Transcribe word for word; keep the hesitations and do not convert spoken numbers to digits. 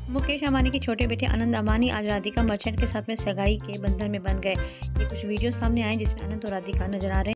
मुकेश अंबानी के छोटे बेटे आनंद अंबानी आज राधिका मर्चेंट के साथ में सगाई के बंधन में बंध गए। ये कुछ वीडियो सामने आए जिसमें आनंद और राधिका नजर आ रहे हैं।